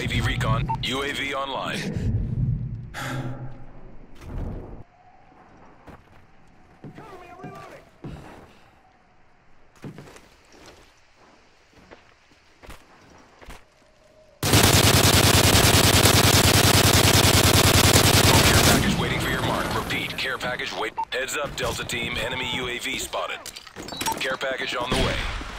UAV recon. UAV online. Care package wait. Heads up, Delta Team. Enemy UAV spotted. Care package on the way.